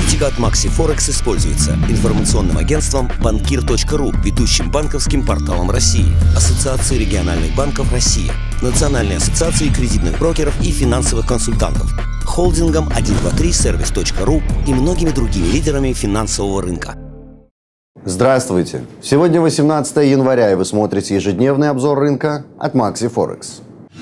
Аналитика от Maxi Forex используется информационным агентством Банкир.ру, ведущим банковским порталом России, Ассоциацией региональных банков России, Национальной ассоциацией кредитных брокеров и финансовых консультантов, холдингом 123service.ru и многими другими лидерами финансового рынка. Здравствуйте! Сегодня 18 января, и вы смотрите ежедневный обзор рынка от Maxi Forex.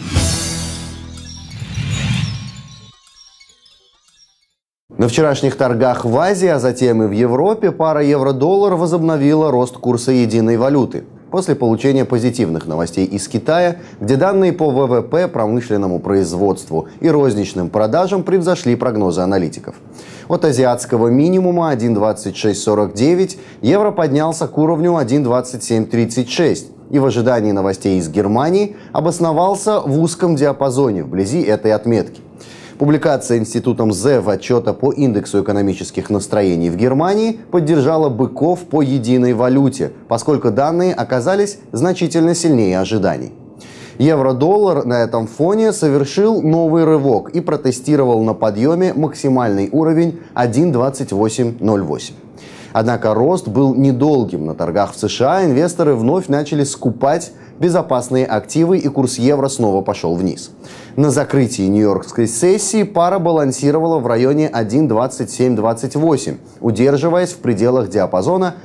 На вчерашних торгах в Азии, а затем и в Европе, пара евро-доллар возобновила рост курса единой валюты после получения позитивных новостей из Китая, где данные по ВВП, промышленному производству и розничным продажам превзошли прогнозы аналитиков. От азиатского минимума 1.2649 евро поднялся к уровню 1.2736 и в ожидании новостей из Германии обосновался в узком диапазоне вблизи этой отметки. Публикация институтом ЗЭВ отчета по индексу экономических настроений в Германии поддержала быков по единой валюте, поскольку данные оказались значительно сильнее ожиданий. Евро-доллар на этом фоне совершил новый рывок и протестировал на подъеме максимальный уровень 1.2808. Однако рост был недолгим. На торгах в США инвесторы вновь начали скупать безопасные активы, и курс евро снова пошел вниз. На закрытии нью-йоркской сессии пара балансировала в районе 1.2728, удерживаясь в пределах диапазона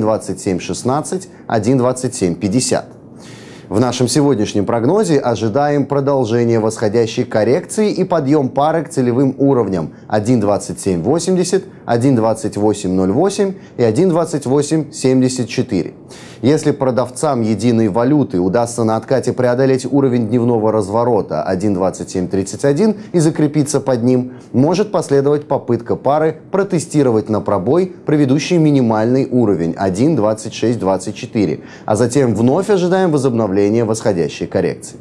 1.2716-1.2750. В нашем сегодняшнем прогнозе ожидаем продолжения восходящей коррекции и подъем пары к целевым уровням 1.2780, 1.2808 и 1.2874. Если продавцам единой валюты удастся на откате преодолеть уровень дневного разворота 1.2731 и закрепиться под ним, может последовать попытка пары протестировать на пробой предыдущий минимальный уровень 1.2624, а затем вновь ожидаем возобновления восходящей коррекции.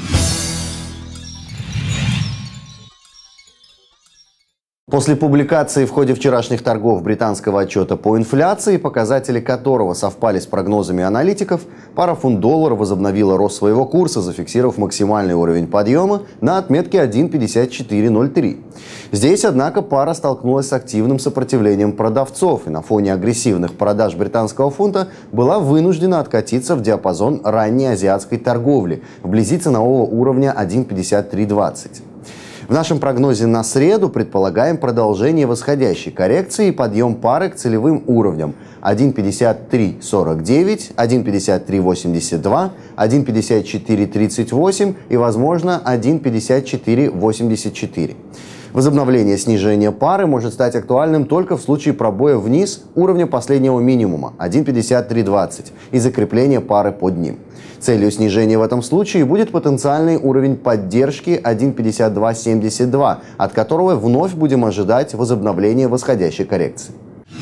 После публикации в ходе вчерашних торгов британского отчета по инфляции, показатели которого совпали с прогнозами аналитиков, пара фунт-доллар возобновила рост своего курса, зафиксировав максимальный уровень подъема на отметке 1.5403. Здесь, однако, пара столкнулась с активным сопротивлением продавцов и на фоне агрессивных продаж британского фунта была вынуждена откатиться в диапазон ранней азиатской торговли, вблизи ценового уровня 1.5320. В нашем прогнозе на среду предполагаем продолжение восходящей коррекции и подъем пары к целевым уровням 1.5349, 1.5382, 1.5438 и, возможно, 1.5484. Возобновление снижения пары может стать актуальным только в случае пробоя вниз уровня последнего минимума 1.5320 и закрепления пары под ним. Целью снижения в этом случае будет потенциальный уровень поддержки 1.5272, от которого вновь будем ожидать возобновления восходящей коррекции.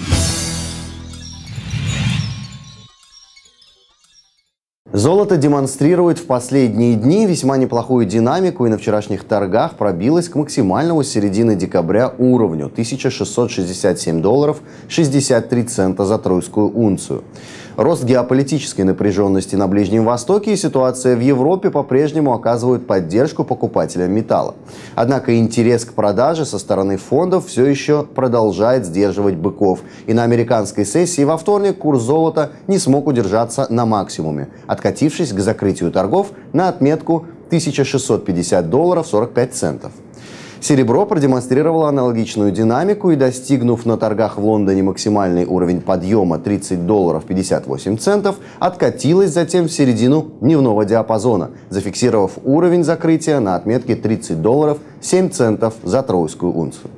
Золото демонстрирует в последние дни весьма неплохую динамику и на вчерашних торгах пробилось к максимальному с середины декабря уровню 1667 долларов 63 цента за тройскую унцию. Рост геополитической напряженности на Ближнем Востоке и ситуация в Европе по-прежнему оказывают поддержку покупателям металла. Однако интерес к продаже со стороны фондов все еще продолжает сдерживать быков. И на американской сессии во вторник курс золота не смог удержаться на максимуме, откатившись к закрытию торгов на отметку 1650 долларов 45 центов. Серебро продемонстрировало аналогичную динамику и, достигнув на торгах в Лондоне максимальный уровень подъема 30 долларов 58 центов, откатилось затем в середину дневного диапазона, зафиксировав уровень закрытия на отметке 30 долларов 7 центов за тройскую унцию.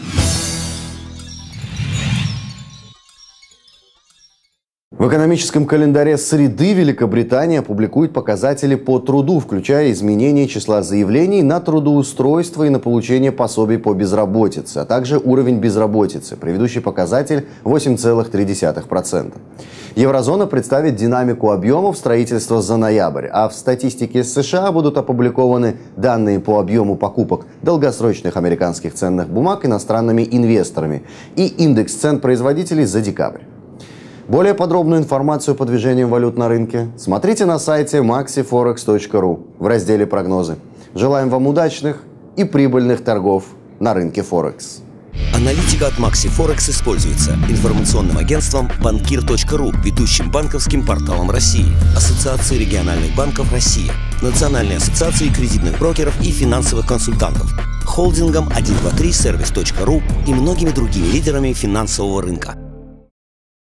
В экономическом календаре среды Великобритания публикует показатели по труду, включая изменение числа заявлений на трудоустройство и на получение пособий по безработице, а также уровень безработицы, предыдущий показатель 8,3%. Еврозона представит динамику объемов строительства за ноябрь, а в статистике США будут опубликованы данные по объему покупок долгосрочных американских ценных бумаг иностранными инвесторами и индекс цен производителей за декабрь. Более подробную информацию по движениям валют на рынке смотрите на сайте maxiforex.ru в разделе «Прогнозы». Желаем вам удачных и прибыльных торгов на рынке Форекс. Аналитика от Maxi Forex используется информационным агентством Банкир.ру, ведущим банковским порталом России, Ассоциацией региональных банков России, Национальной ассоциацией кредитных брокеров и финансовых консультантов, холдингом 123service.ru и многими другими лидерами финансового рынка.